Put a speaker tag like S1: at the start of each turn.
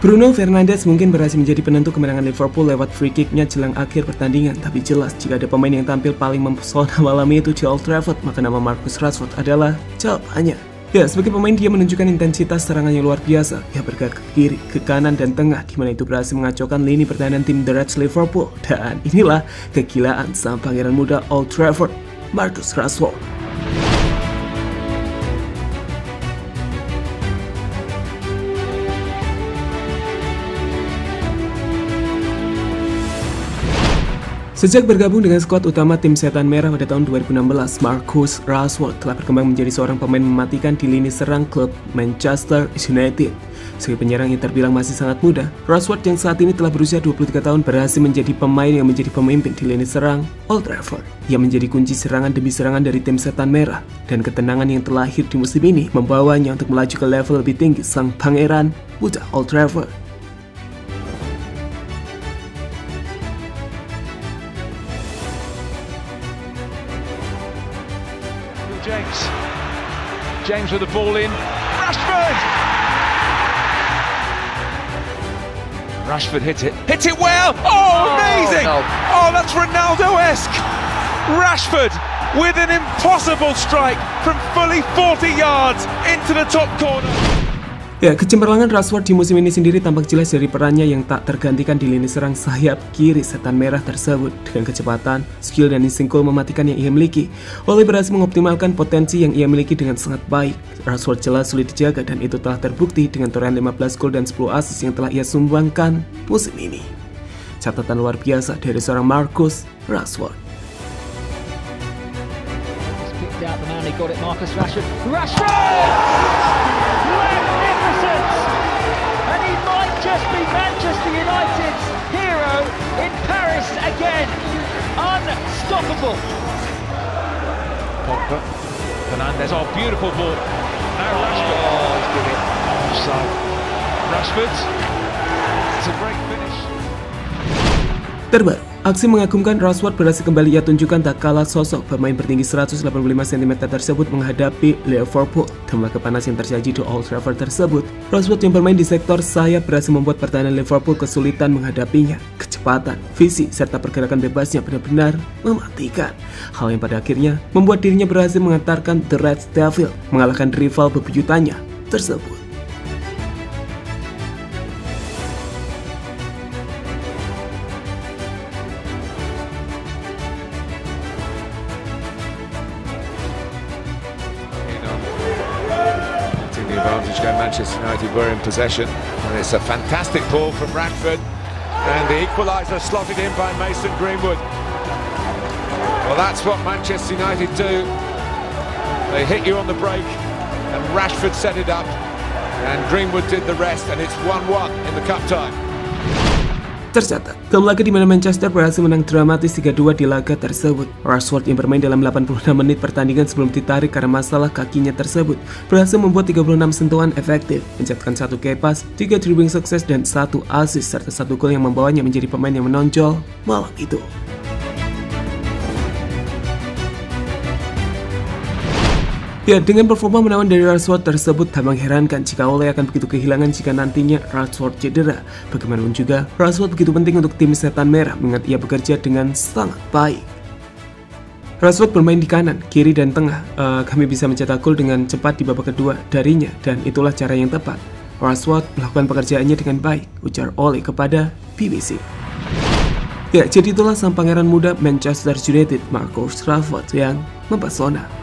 S1: Bruno Fernandes mungkin berhasil menjadi penentu kemenangan Liverpool lewat free kick-nya jelang akhir pertandingan, tapi jelas jika ada pemain yang tampil paling mempesona malam itu di Old Trafford, maka nama Marcus Rashford adalah jawabannya. Ya, sebagai pemain dia menunjukkan intensitas serangan yang luar biasa. Dia bergerak ke kiri, ke kanan, dan tengah, di mana itu berhasil mengacaukan lini pertahanan tim The Reds Liverpool. Dan inilah kegilaan sang pangeran muda Old Trafford, Marcus Rashford. Sejak bergabung dengan skuad utama tim Setan Merah pada tahun 2016, Marcus Rashford telah berkembang menjadi seorang pemain mematikan di lini serang klub Manchester United. Sebagai penyerang yang terbilang masih sangat muda, Rashford yang saat ini telah berusia 23 tahun berhasil menjadi pemain yang menjadi pemimpin di lini serang Old Trafford. Ia menjadi kunci serangan demi serangan dari tim Setan Merah, dan ketenangan yang terlahir di musim ini membawanya untuk melaju ke level lebih tinggi sang pangeran muda Old Trafford.
S2: James with the ball in. Rashford! Rashford hit it well! Oh, amazing! No. Oh, that's Ronaldo-esque! Rashford with an impossible strike from fully 40 yards into the top corner.
S1: Ya, kecemerlangan Rashford di musim ini sendiri tampak jelas dari perannya yang tak tergantikan di lini serang sayap kiri Setan Merah tersebut. Dengan kecepatan, skill, dan insting gol mematikan yang ia miliki, Ole berhasil mengoptimalkan potensi yang ia miliki dengan sangat baik. Rashford jelas sulit dijaga, dan itu telah terbukti dengan torehan 15 gol dan 10 assist yang telah ia sumbangkan musim ini. Catatan luar biasa dari seorang Marcus Rashford.
S3: And he might just be Manchester United's hero in Paris again. Unstoppable.
S2: Pogba, Fernandes, oh beautiful ball. Now Rashford. Oh, he's doing it offside. Rashford. It's a great finish.
S1: Terbaru, aksi mengagumkan Rashford berhasil kembali ia tunjukkan tak kalah sosok pemain bertinggi 185 cm tersebut menghadapi Liverpool. Dalam laga panas yang terjadi di Old Trafford tersebut, Rashford yang bermain di sektor sayap berhasil membuat pertahanan Liverpool kesulitan menghadapinya. Kecepatan, visi, serta pergerakan bebasnya benar-benar mematikan. Hal yang pada akhirnya membuat dirinya berhasil mengantarkan The Red Devils mengalahkan rival bebuyutannya tersebut.
S4: Manchester United were in possession, and it's a fantastic ball from Rashford, and the equaliser slotted in by Mason Greenwood. Well, that's what Manchester United do. They hit you on the break, and Rashford set it up, and Greenwood did the rest, and it's 1-1 in the cup time.
S1: Tercatat, dalam laga di mana Manchester berhasil menang dramatis 3-2 di laga tersebut, Rashford yang bermain dalam 86 menit pertandingan sebelum ditarik karena masalah kakinya tersebut, berhasil membuat 36 sentuhan efektif, mencetakkan 1 key pass, 3 dribbling sukses, dan 1 assist, serta 1 gol yang membawanya menjadi pemain yang menonjol malam itu. Ya, dengan performa menawan dari Rashford tersebut, tak mengherankan jika Ole akan begitu kehilangan jika nantinya Rashford cedera. Bagaimanapun juga, Rashford begitu penting untuk tim Setan Merah mengingat ia bekerja dengan sangat baik. Rashford bermain di kanan, kiri, dan tengah. Kami bisa mencetak gol dengan cepat di babak kedua darinya, dan itulah cara yang tepat. Rashford melakukan pekerjaannya dengan baik, ujar Ole kepada BBC. Ya, jadi itulah sang pangeran muda Manchester United, Marcus Rashford, yang mempesona.